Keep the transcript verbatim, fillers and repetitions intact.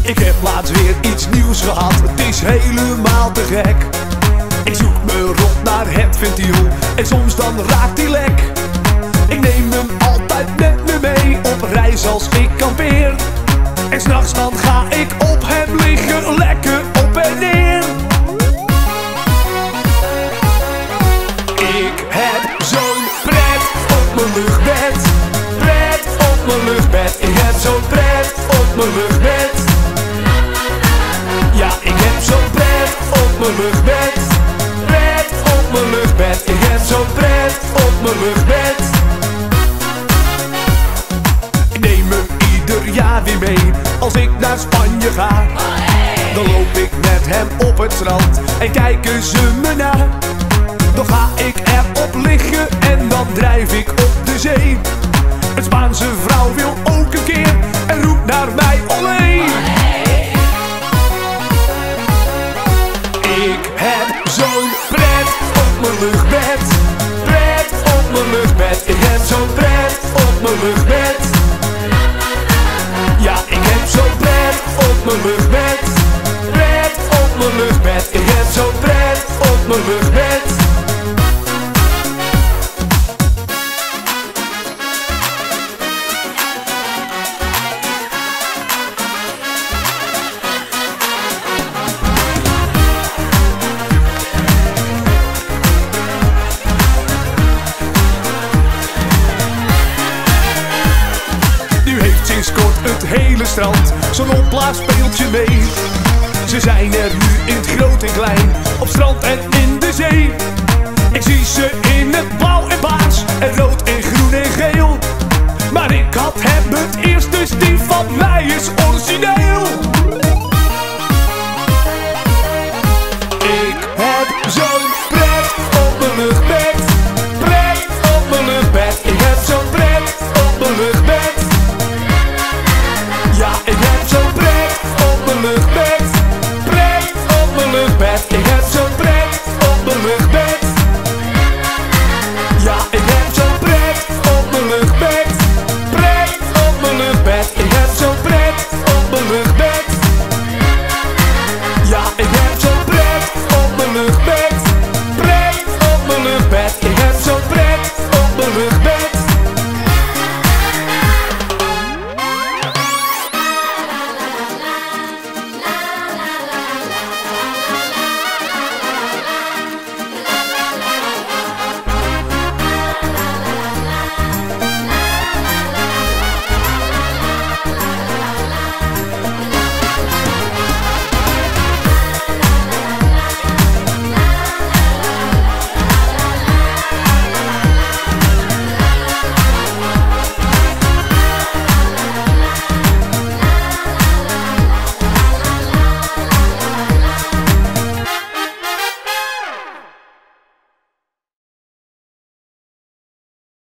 Ik heb laatst weer iets nieuws gehad, het is helemaal te gek. Ik zoek me rond naar het ventiel en soms dan raakt die lek. Ik neem hem altijd met me mee op reis als ik kampeer. En s'nachts dan ga ik op hem liggen, lekker op en neer. Ik heb zo'n pret op mijn luchtbed, pret op mijn luchtbed. Ik heb zo'n pret op mijn luchtbed. Ja, ik heb zo'n pret op mijn luchtbed, pret op mijn luchtbed. Ik heb zo'n pret op mijn luchtbed. Ik neem hem ieder jaar weer mee als ik naar Spanje ga. Dan loop ik met hem op het strand en kijken ze me na. Dan ga ik erop liggen en dan drijf ik op de zee. Een Spaanse vrouw wil ook een keer en roept naar mij olé. Ik heb zo'n pret op mijn luchtbed, pret op mijn luchtbed. Ik heb zo'n pret op mijn luchtbed. Ja, ik heb zo'n pret op mijn luchtbed, pret op mijn luchtbed. Ik heb zo'n pret op mijn luchtbed. Sinds kort het hele strand zo'n opblaasspeeltje mee. Ze zijn er nu in het groot en klein, op strand en in de zee. Ik zie ze in het blauw en paars, en rood en groen en geel. Maar ik had hem het eerst, dus die van mij is